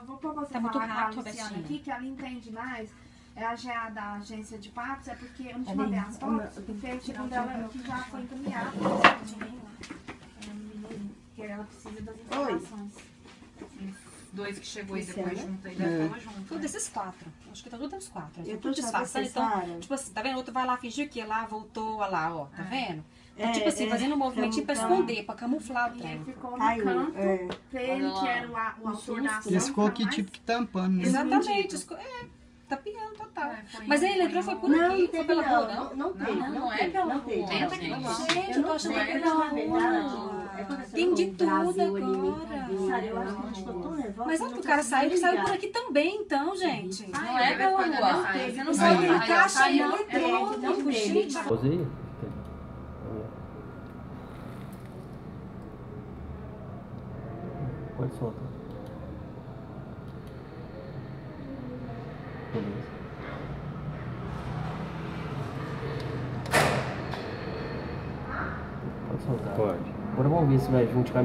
vou pra você Tá muito falar rápido, com a Luciana Betinha. aqui, que ela entende mais. É a GA da agência de partos, é porque eu não te mandei as fotos, porque o segundo ela que já foi encaminhado. Que ela precisa das informações. Dois que chegou aí depois junto, aí já tava junto. Tudo desses 4. Acho que tá tudo desses 4. Eu Tudo tô disfarçando, então, tipo assim, tá vendo? Outro vai lá fingir que lá, voltou, olha lá, ó, tá vendo? Tá, tipo assim, fazendo um movimentinho pra esconder, pra camuflar o E ele trem. ficou no canto, pra ele que era o autor da ação. Eles ficou aqui tipo que tampando, né? Exatamente, tapeando total. Mas aí ele entrou, foi por aqui, foi pela rua, não? Não é pela rua. Entra aqui, gente, eu tô achando que é pela pela rua. Entendi tudo agora. Eu acho que a gente ficou tão nervosa. Mas olha que o cara saiu, ele saiu por aqui também, então, gente. Não é pela rua. Você não sabe Aí, que caixa aí, não não tem. Posei? Pode soltar. Beleza. Pode soltar. Pode. Agora vamos ver se vai junto com a